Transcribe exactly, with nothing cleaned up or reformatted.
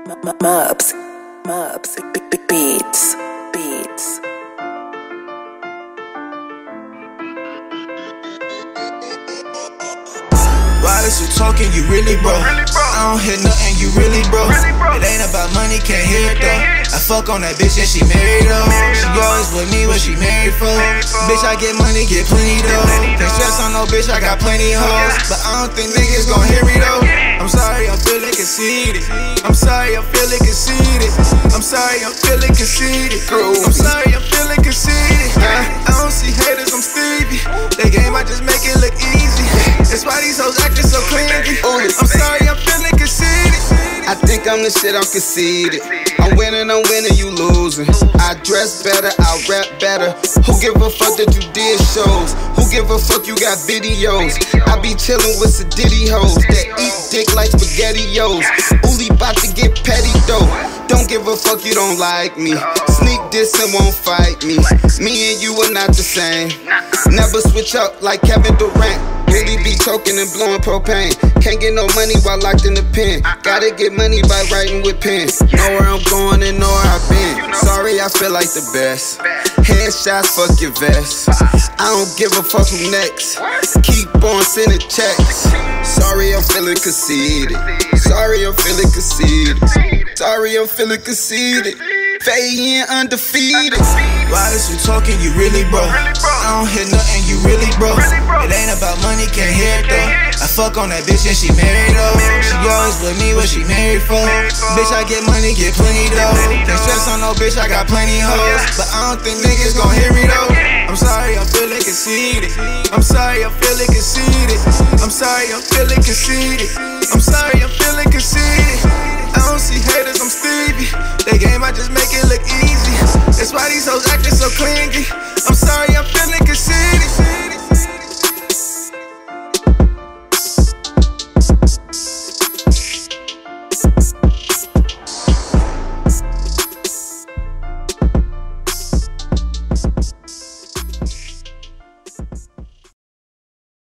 Mubs, Mubs, Beats, Beats. Why is you talking, you really broke? I don't hear nothing, you really broke. It ain't about money, can't hear it though. I fuck on that bitch and she married though. She always with me, what she married for? Bitch, I get money, get plenty though. Can't stress on no bitch, I got plenty hoes. But I don't think niggas gon' hear me though. I'm sorry, I'm feeling conceited. I'm sorry, I'm feeling conceited. I'm sorry, I'm feeling conceited. I'm sorry, I'm feeling conceited. I don't see haters, I'm Stevie. That game, I just make it look easy. That's why these hoes acting so clingy. I'm sorry, I'm feeling conceited. I think I'm the shit, I'm conceited. I'm winning, I'm winning, you losing. I dress better, I rap better. Who give a fuck that you did shows? Who give a fuck you got videos? I be chillin' with some ditty hoes that eat dick like spaghettios. Ooly bout to get petty though. Don't give a fuck, you don't like me. Sneak this and won't fight me. Me and you are not the same. Never switch up like Kevin Durant. Really be choking and blowing propane. Can't get no money while locked in the pen. Gotta get money by writing with pens. Know where I'm going and know where I've been. Sorry, I feel like the best. Headshots, fuck your vest. I don't give a fuck who next. Keep on sending checks. Sorry, I'm feeling conceited. Sorry, I'm feeling conceited. Sorry, I'm feeling conceited. Fading undefeated. Why is you talking, you really broke? I don't hear nothing, you really broke. It ain't about money, can't hear it though. I fuck on that bitch and she married though. She always with me, what she married for? Bitch, I get money, get plenty though. Can't stress on no bitch, I got plenty hoes. But I don't think niggas gon' hear me though. I'm sorry, I'm feeling conceited. I'm sorry, I'm feeling conceited. I'm sorry, I'm feeling conceited. I'm sorry, I'm feeling conceited. I don't see haters, I'm Steve.